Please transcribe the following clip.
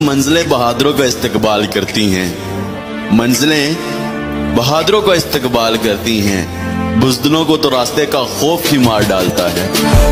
मंजिलें बहादुरों का इस्तकबाल करती हैं, मंजिलें बहादुरों का इस्तकबाल करती हैं, बुज़दिलों को तो रास्ते का खौफ ही मार डालता है।